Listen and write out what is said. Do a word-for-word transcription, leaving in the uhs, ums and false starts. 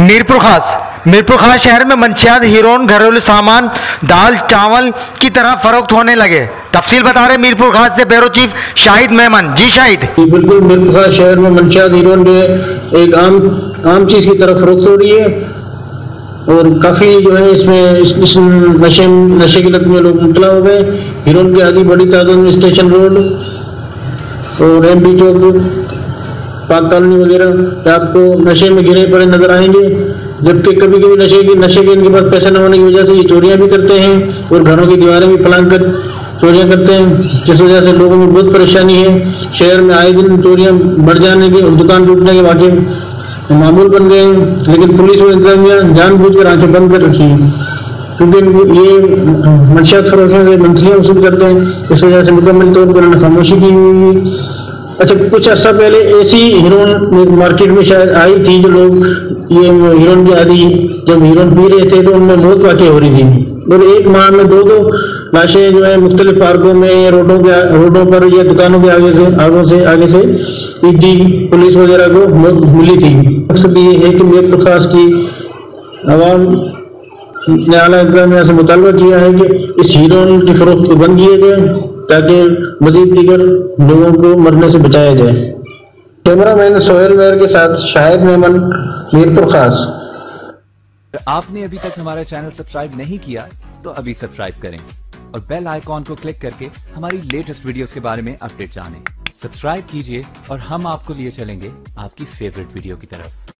मीरपुर खास मीरपुर खास शहर में मंशियात, हीरोइन, घरेलू सामान, दाल चावल की तरह फरोख्त होने लगे। तफसील बता रहे मीरपुर खास से ब्यूरो चीफ शाहिद मेमन। जी शाहिद। बिल्कुल, मीरपुर खास शहर में मंशियात, हीरोइन एक आम आम चीज़ की तरफ फरोख्त हो रही है और काफ़ी जो है इसमें इस, इस नशे नशे की लत में लोग मुबतला हो गए। हीरोइन की आदि बड़ी तादाद में स्टेशन रोड और एम पी चौक, पाक कॉलोनी वगैरह आपको नशे में गिरे पड़े नजर आएंगे। जबकि कभी कभी नशे की नशे के इनके पास पैसा न होने की वजह से ये चोरियां भी करते हैं और घरों की दीवारें भी फलांग कर चोरियां करते हैं, जिस वजह से लोगों में बहुत परेशानी है। शहर में आए दिन चोरियां बढ़ जाने के, दुकान टूटने के वाक़े मामूल बन गए हैं। लेकिन पुलिस और इंतजामिया जानबूझकर आंखें बंद कर रखी हैं, क्योंकि ये मंशियात फरोख्तों से मंथलियाँ वसूल करते हैं। इस वजह से मुकम्मल तौर पर उन्होंने खामोशी की हुई। अच्छा, कुछ अर्सा पहले ऐसी हीरोइन मार्केट में शायद आई थी, जो लोग ये हीरोइन की आदि जब हीरोइन पी रहे थे तो उनमें मौत वाक़ई हो रही थी और एक माह में दो दो लाशें जो है मुख्तलिफ पार्कों में, रोडों के रोडों पर या दुकानों के आगे से आगों से आगे से ईदी पुलिस वगैरह को मौत मिली थी। मकसद ये है कि मीरपुर खास की आवाम ने आला इंतजामिया से मुतालबा किया है कि इस हीरोइन की फरोख्त को बंद किया जाए ताकि मजीद दीगर लोगों को मरने से बचाया जाए। कैमरामैन सोहेल मेहर के साथ शाहिद मेमन, मीरपुर खास। आपने अभी तक हमारा चैनल सब्सक्राइब नहीं किया तो अभी सब्सक्राइब करें और बेल आइकॉन को क्लिक करके हमारी लेटेस्ट वीडियोस के बारे में अपडेट जानें। सब्सक्राइब कीजिए और हम आपको लिए चलेंगे आपकी फेवरेट वीडियो की तरफ।